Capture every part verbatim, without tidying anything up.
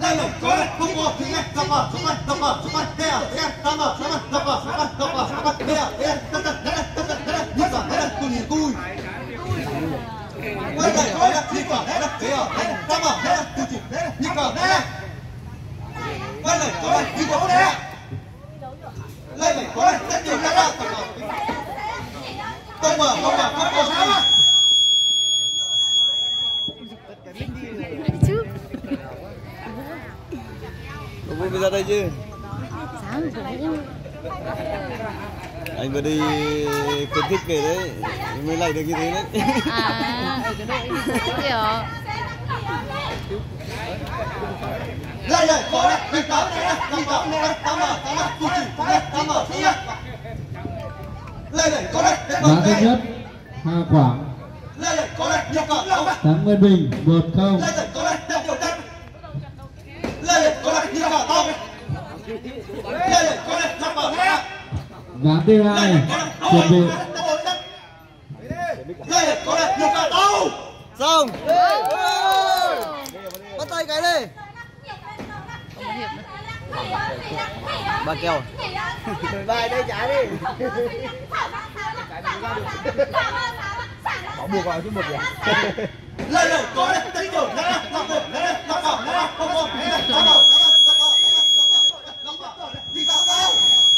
Đây này, có này, không có, chính này, đập vào, chúng mày, đập vào, chúng mày, đây à, đây à, đập vào, chúng mày, đập vào, chúng mày, đập vào, chúng mày, đây à, đây à, đập đập, đây này, đập đập, đây này, nhìn vào, đây này, tôi nhìn tôi. Đây này, có này, nhìn vào, đây này, đây à, đây này, đập vào, đây này, tôi chỉ, đây này, nhìn vào, đây này. Đây này, có này, nhìn vào, đây này. Đây này, có này, rất nhiều cái nào, đập vào. Không mở, không mở, không có sao à. Vui bây giờ đây chứ? Sáng cũng anh vừa đi khuyến khích kể đấy mới lại được như thế đấy. à ở cái đội kiểu Đây này, có này, cái táo này, cái táo này, táo mở, táo mở, tôi chỉ, đây, táo mở, xuống đây. Đây này, có này, cái Đá thứ nhất Hà Quảng. đây này, có này, nhiều cả, không. Thắng Nguyên Bình một không. Đây này, có này, nhiều nhiều đây. Đây này, có này, nhiều cả, không. Đây này, có này, đập vào, đây. Ván thứ hai chuẩn bị. Đây này, có này, nhiều cả, đâu. Xong. Bắt tay cái đi. Ba kèo. Bài đây trái đi. Bỏ buộc vào chứ một vậy. Đây này, có này, đánh rồi, đây này, đập rồi, đây này, đập vào, đây này, không có, đây này, đập vào, đập vào, đập vào, đi vào đâu.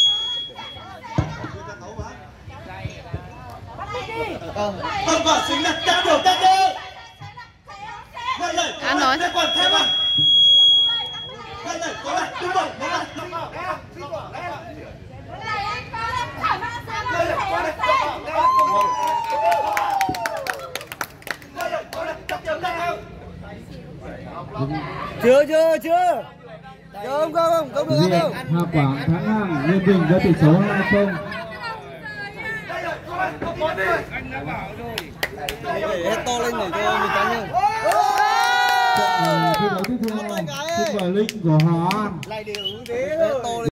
Đập vào, xính này, kéo điều, kéo điều. Đây này, có này, đây còn thêm à. Đây này, có này, đúng rồi, đây này, đập vào, đây này, đập vào, đây này. Đây này, có này, đập vào, đây này, không có. Đây này, có này, đập điều, đập điều. Chưa chưa chưa. Không không không không được Diện không. Hà Quảng thắng hàng Nguyên Bình với tỷ số hai không. Hết to lên để cho mình cắn nhá. Trận thi đấu tiếp theo Super League của Hòa An. Hết to lên.